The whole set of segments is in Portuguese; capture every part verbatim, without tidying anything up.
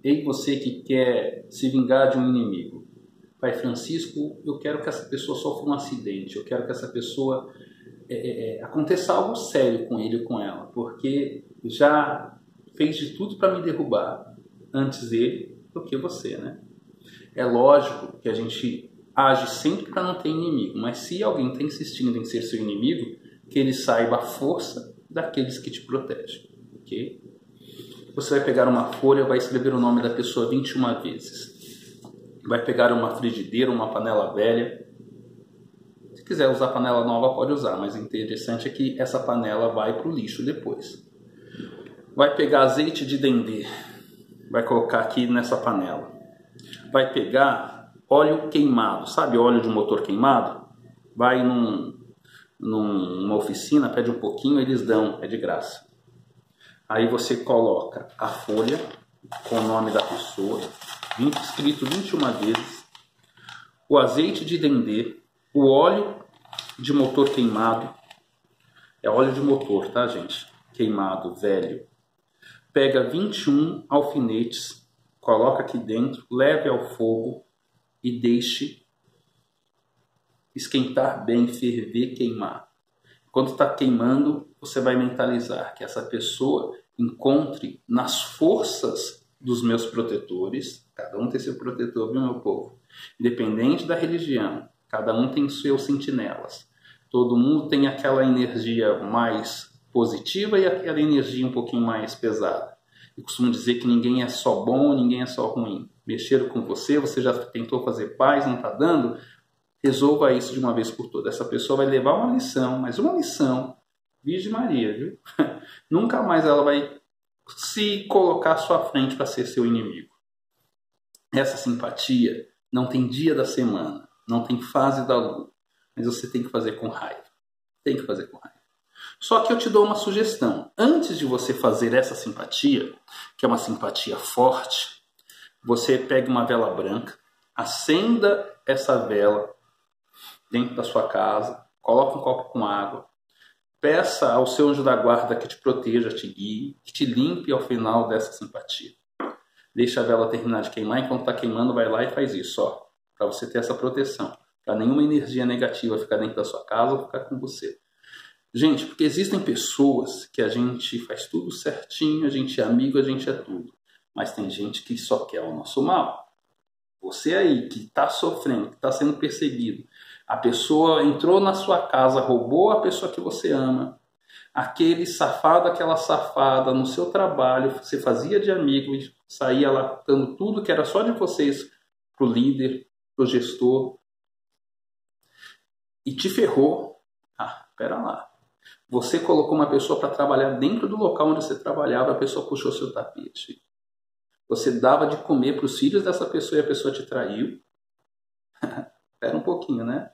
Ei, você que quer se vingar de um inimigo. Pai Francisco, eu quero que essa pessoa sofra um acidente, eu quero que essa pessoa é, é, aconteça algo sério com ele ou com ela, porque já fez de tudo para me derrubar antes ele do que você, né? É lógico que a gente age sempre para não ter inimigo, mas se alguém está insistindo em ser seu inimigo, que ele saiba a força daqueles que te protegem, ok? Você vai pegar uma folha, vai escrever o nome da pessoa vinte e uma vezes. Vai pegar uma frigideira, uma panela velha. Se quiser usar panela nova, pode usar, mas o interessante é que essa panela vai para o lixo depois. Vai pegar azeite de dendê, vai colocar aqui nessa panela. Vai pegar óleo queimado, sabe óleo de motor queimado? Vai num, numa oficina, pede um pouquinho, eles dão, é de graça. Aí você coloca a folha com o nome da pessoa, escrito vinte e uma vezes, o azeite de dendê, o óleo de motor queimado, é óleo de motor, tá, gente? Queimado, velho. Pega vinte e um alfinetes, coloca aqui dentro, leve ao fogo e deixe esquentar bem, ferver, queimar. Quando está queimando, você vai mentalizar que essa pessoa encontre nas forças dos meus protetores, cada um tem seu protetor, viu, meu povo? Independente da religião, cada um tem seus sentinelas. Todo mundo tem aquela energia mais positiva e aquela energia um pouquinho mais pesada. Eu costumo dizer que ninguém é só bom, ninguém é só ruim. Mexeram com você, você já tentou fazer paz, não está dando? Resolva isso de uma vez por todas. Essa pessoa vai levar uma lição, mas uma lição, Virgem Maria, viu? Nunca mais ela vai se colocar à sua frente para ser seu inimigo. Essa simpatia não tem dia da semana, não tem fase da lua, mas você tem que fazer com raiva. Tem que fazer com raiva. Só que eu te dou uma sugestão. Antes de você fazer essa simpatia, que é uma simpatia forte, você pega uma vela branca, acenda essa vela dentro da sua casa, coloca um copo com água, peça ao seu anjo da guarda que te proteja, te guie, que te limpe ao final dessa simpatia. Deixa a vela terminar de queimar, enquanto está queimando, vai lá e faz isso, ó, para você ter essa proteção, para nenhuma energia negativa ficar dentro da sua casa ou ficar com você. Gente, porque existem pessoas que a gente faz tudo certinho, a gente é amigo, a gente é tudo, mas tem gente que só quer o nosso mal. Você aí que está sofrendo, que está sendo perseguido, a pessoa entrou na sua casa, roubou a pessoa que você ama, aquele safado, aquela safada no seu trabalho, você fazia de amigo e saía lá dando tudo que era só de vocês para o líder, para o gestor, e te ferrou. Ah, pera lá. Você colocou uma pessoa para trabalhar dentro do local onde você trabalhava, a pessoa puxou seu tapete. Você dava de comer para os filhos dessa pessoa e a pessoa te traiu. Espera um pouquinho, né?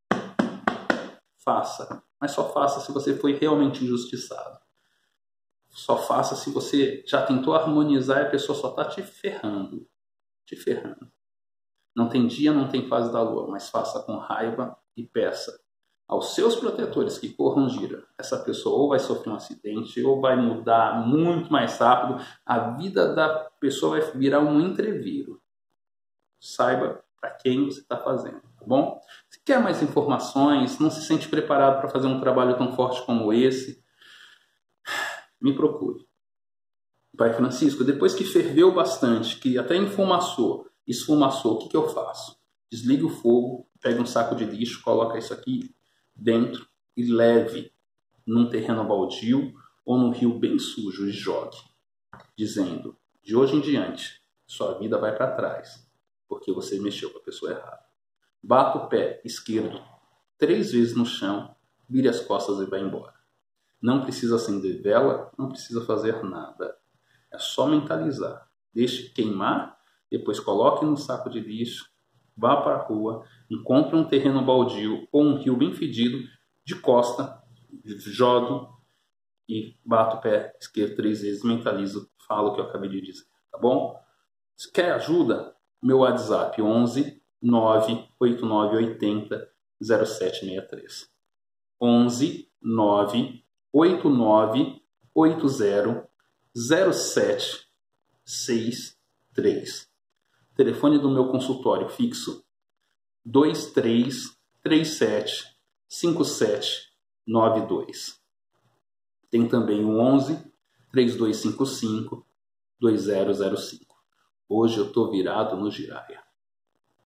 Faça. Mas só faça se você foi realmente injustiçado. Só faça se você já tentou harmonizar e a pessoa só está te ferrando. Te ferrando. Não tem dia, não tem fase da lua, mas faça com raiva e peça aos seus protetores que corram gira. Essa pessoa ou vai sofrer um acidente, ou vai mudar muito mais rápido. A vida da pessoa vai virar um entreviro. Saiba para quem você está fazendo, tá bom? Se quer mais informações, não se sente preparado para fazer um trabalho tão forte como esse, me procure. Pai Francisco, depois que ferveu bastante, que até enfumaçou, esfumaçou, o que, que eu faço? Desliga o fogo, pega um saco de lixo, coloca isso aqui dentro e leve num terreno baldio ou num rio bem sujo e jogue, dizendo, de hoje em diante, sua vida vai para trás, porque você mexeu com a pessoa errada. Bata o pé esquerdo três vezes no chão, vire as costas e vai embora. Não precisa acender vela, não precisa fazer nada. É só mentalizar. Deixe queimar, depois coloque no saco de lixo, vá para a rua, encontre um terreno baldio ou um rio bem fedido, de costa, jogue e bata o pé esquerdo três vezes, mentalizo, falo o que eu acabei de dizer, tá bom? Se quer ajuda, meu WhatsApp onze nove oito nove oito zero zero sete seis três. onze nove oito nove oito zero zero sete seis três. Telefone do meu consultório fixo dois três três sete cinco sete nove dois. Tem também o onze três dois cinco cinco dois zero zero cinco. Hoje eu estou virado no Jiraya.